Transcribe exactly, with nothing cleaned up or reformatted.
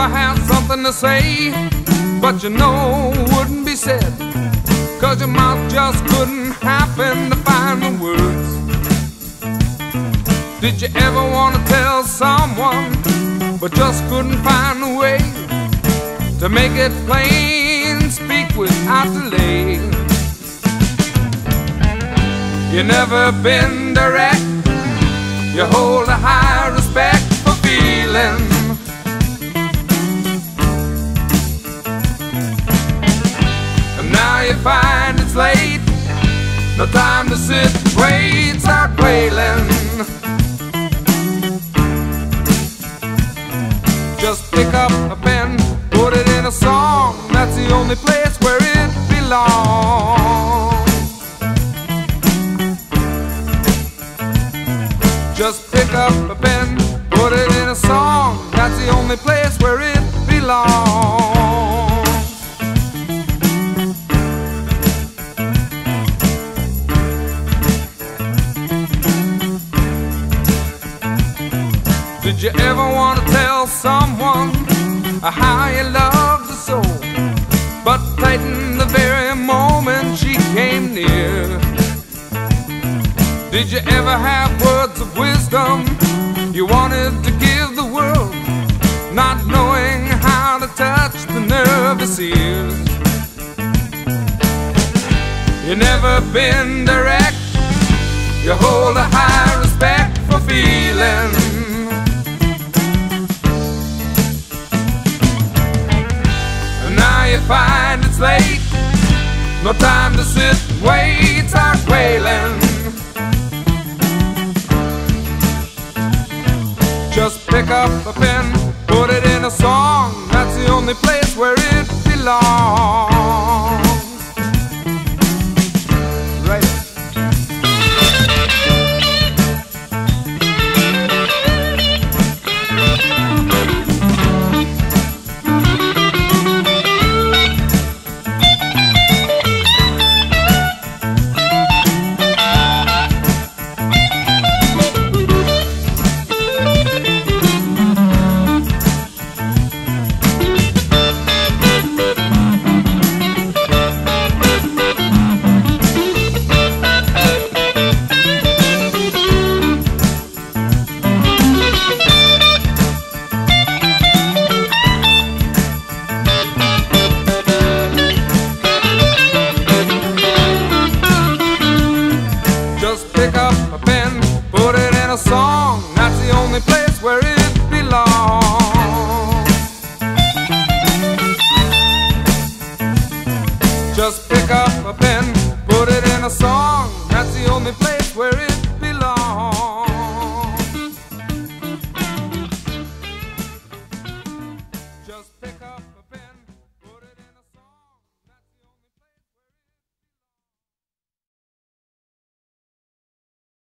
ever have something to say, but you know wouldn't be said, 'cause your mouth just couldn't happen to find the words? Did you ever want to tell someone, but just couldn't find a way to make it plain, speak without delay? You never been direct, you hold a high respect for feeling. And now you find it's late, no time to sit and wait, start wailing. Just pick up a pen, put it in a song, that's the only place where it belongs. Just pick up a pen, put it in a song, that's the only place where it belongs. Did you ever want to tell someone how you loved her so, but tightened the very moment she came near? Did you ever have words of wisdom you wanted to give the world, not knowing how to touch the nervous ears? You never been direct, you hold a high respect for feeling. And now you find it's late, no time to sit and wait, start wailing. Just pick up a pen, put it in a song, that's the only place where it belongs. Right. Pick up a pen, put it in a song, that's the only place where it belongs. Just pick up a pen, put it in a song, that's the only place where it belongs. Just pick up